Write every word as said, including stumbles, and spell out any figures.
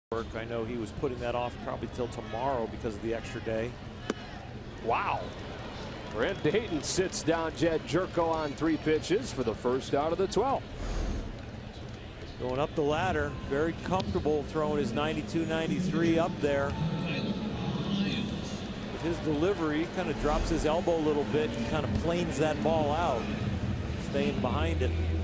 I know he was putting that off probably till tomorrow because of the extra day. Wow. Brent Dayton sits down Jedd Gyorko on three pitches for the first out of the twelfth. Going up the ladder, very comfortable throwing his ninety-two ninety-three up there. With his delivery, kind of drops his elbow a little bit and kind of planes that ball out, staying behind it.